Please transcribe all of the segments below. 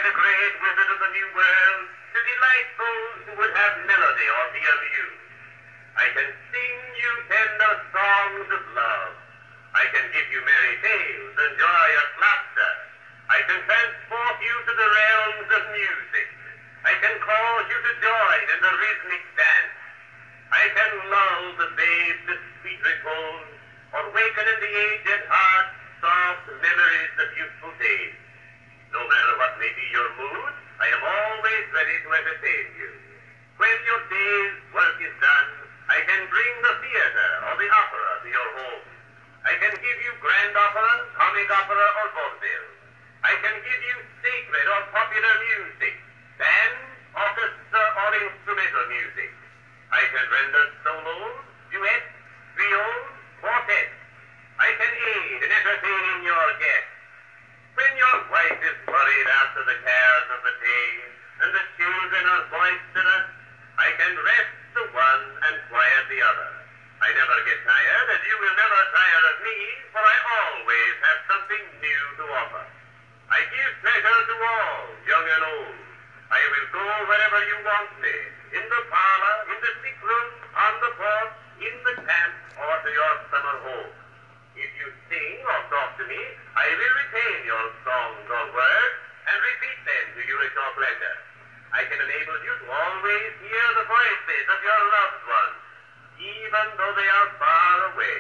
the great wizard of the new world to delight those who would have melody or be amused. I can sing you tender songs of love. I can give you merry tales and joyous laughter. I can transport you to the realms of music. I can cause you to join in the rhythmic dance. I can lull the babe to sweet repose, or waken in the aged heart soft memories of youthful days. No matter what may be your mood, I am always ready to entertain you. When your day's work is done, I can bring the theater or the opera to your home. I can give you grand opera, comic opera, or vaudeville. I can give you sacred or popular music, band, orchestra, or instrumental music. I can render solos, duets, trios, quartets. I can aid in entertaining your guests. When your wife is worried after the cares of the day, and the children are boisterous, I can rest the one and quiet the other. I never get tired, and you will never tire of me, for I always have something new to offer. I give pleasure to all, young and old. I will go wherever you want me, in the parlor, in the sick room, on the porch, in the camp, or to your summer home. If you sing or talk to me, I will retain your songs or words and repeat them to you at your pleasure. I can enable you to always hear the voices of your loved ones, even though they are far away.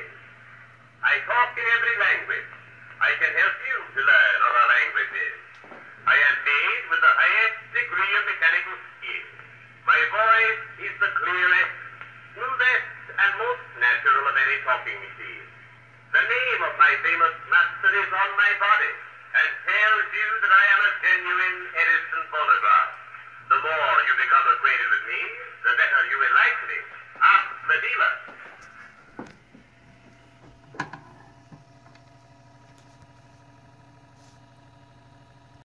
I talk in every language. I can help you to learn other languages. I am made with the highest degree of mechanical skill. My voice is the clearest, smoothest, and most natural of any talking machine. The name of my famous master is on my body and tells you that I am a genuine Edison phonograph. The more you become acquainted with me, the better you will like me. Ask the dealer.